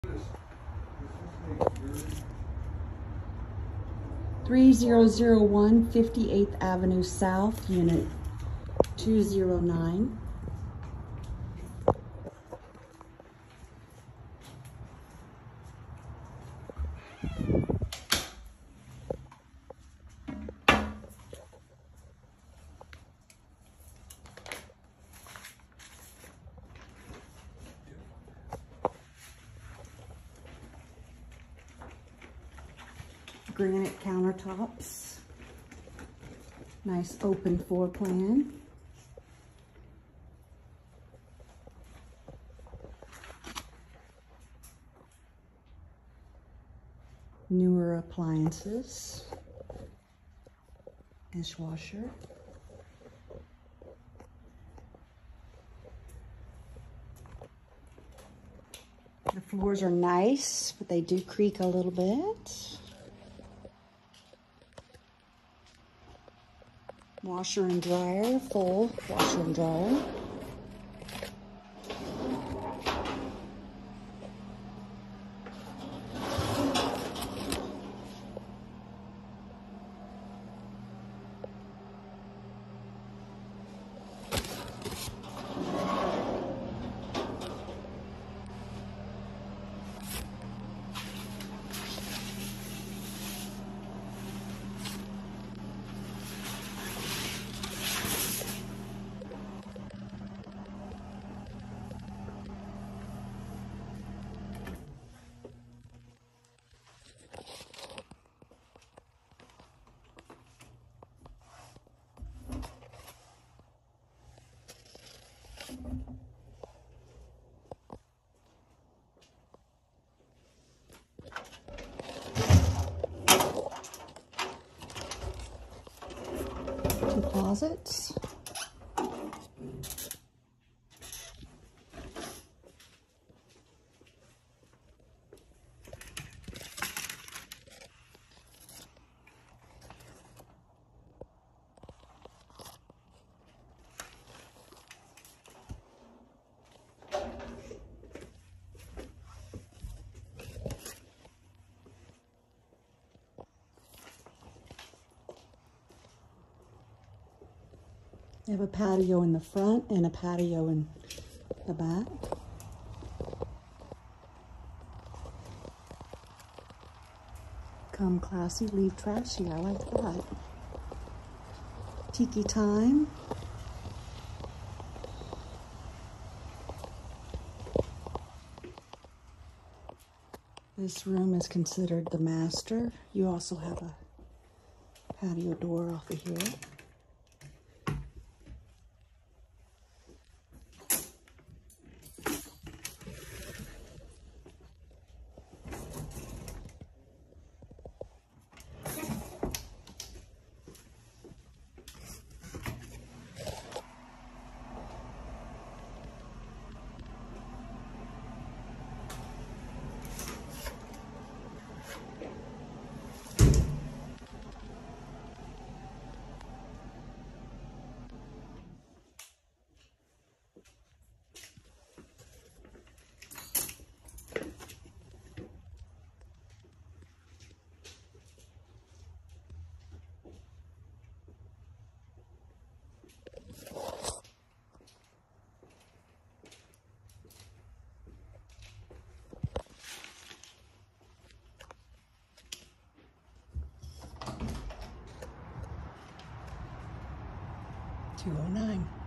3001 58th Avenue South, Unit 209. Granite countertops. Nice open floor plan. Newer appliances. Dishwasher. The floors are nice, but they do creak a little bit. Washer and dryer, full washer and dryer. Two closets. They have a patio in the front and a patio in the back. Come classy, leave trashy. I like that. Tiki time. This room is considered the master. You also have a patio door off of here. $209.